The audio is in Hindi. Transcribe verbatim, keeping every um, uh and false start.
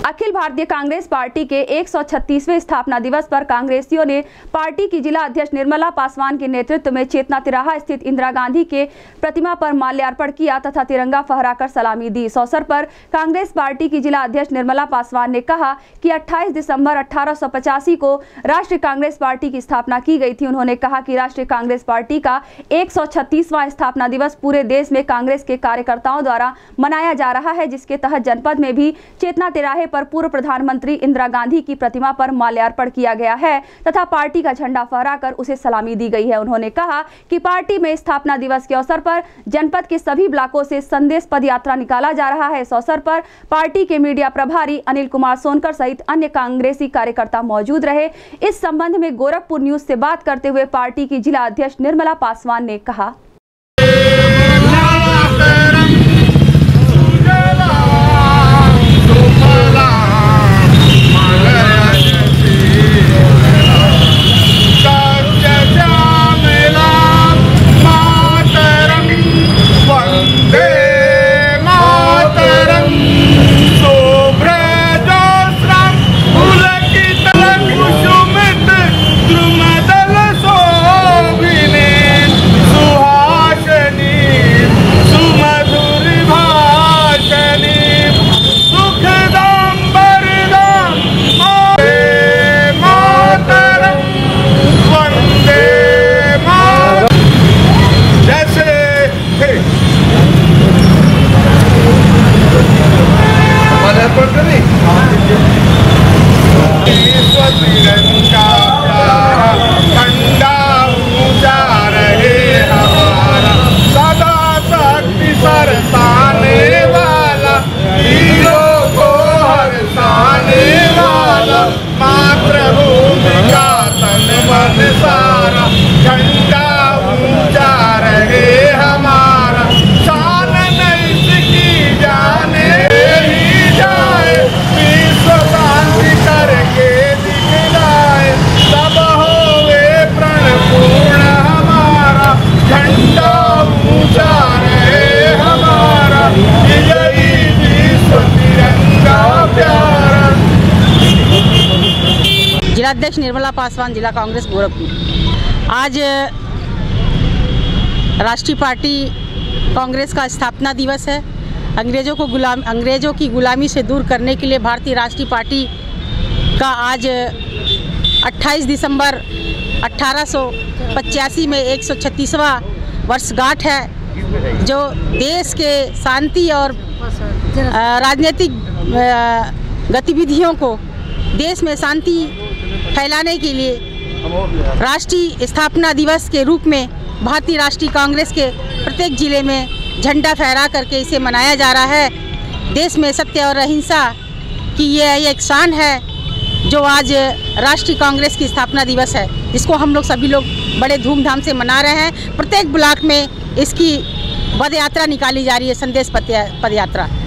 अखिल भारतीय कांग्रेस पार्टी के एक सौ छत्तीसवें स्थापना दिवस पर कांग्रेसियों ने पार्टी की जिला अध्यक्ष निर्मला पासवान के नेतृत्व में चेतना तिराहा स्थित इंदिरा गांधी के प्रतिमा पर माल्यार्पण किया तथा तिरंगा फहराकर सलामी दी। इस अवसर पर कांग्रेस पार्टी की जिला अध्यक्ष निर्मला पासवान ने कहा कि अट्ठाईस दिसंबर अठारह सौ पचासी को राष्ट्रीय कांग्रेस पार्टी की स्थापना की गई थी। उन्होंने कहा कि राष्ट्रीय कांग्रेस पार्टी का एक सौ छत्तीसवां स्थापना दिवस पूरे देश में कांग्रेस के कार्यकर्ताओं द्वारा मनाया जा रहा है, जिसके तहत जनपद में भी चेतना तिराहे पर पूर्व प्रधानमंत्री इंदिरा गांधी की प्रतिमा पर माल्यार्पण किया गया है तथा पार्टी का झंडा फहराकर उसे सलामी दी गई है। उन्होंने कहा कि पार्टी में स्थापना दिवस के अवसर पर जनपद के सभी ब्लॉकों से संदेश पद यात्रा निकाला जा रहा है। इस अवसर पर पार्टी के मीडिया प्रभारी अनिल कुमार सोनकर सहित अन्य कांग्रेसी कार्यकर्ता मौजूद रहे। इस संबंध में गोरखपुर न्यूज से बात करते हुए पार्टी की जिला अध्यक्ष निर्मला पासवान ने कहा, जिलाध्यक्ष निर्मला पासवान, जिला कांग्रेस गोरखपुर। आज राष्ट्रीय पार्टी कांग्रेस का स्थापना दिवस है। अंग्रेजों को गुलाम अंग्रेजों की गुलामी से दूर करने के लिए भारतीय राष्ट्रीय पार्टी का आज अट्ठाईस दिसंबर अठारह सौ पचासी में एक सौ छत्तीसवां वर्षगांठ है, जो देश के शांति और राजनीतिक गतिविधियों को देश में शांति फैलाने के लिए राष्ट्रीय स्थापना दिवस के रूप में भारतीय राष्ट्रीय कांग्रेस के प्रत्येक जिले में झंडा फहरा करके इसे मनाया जा रहा है। देश में सत्य और अहिंसा की यह एक शान है, जो आज राष्ट्रीय कांग्रेस की स्थापना दिवस है, इसको हम लोग सभी लोग बड़े धूमधाम से मना रहे हैं। प्रत्येक ब्लॉक में इसकी पद यात्रा निकाली जा रही है, संदेश पद यात्रा।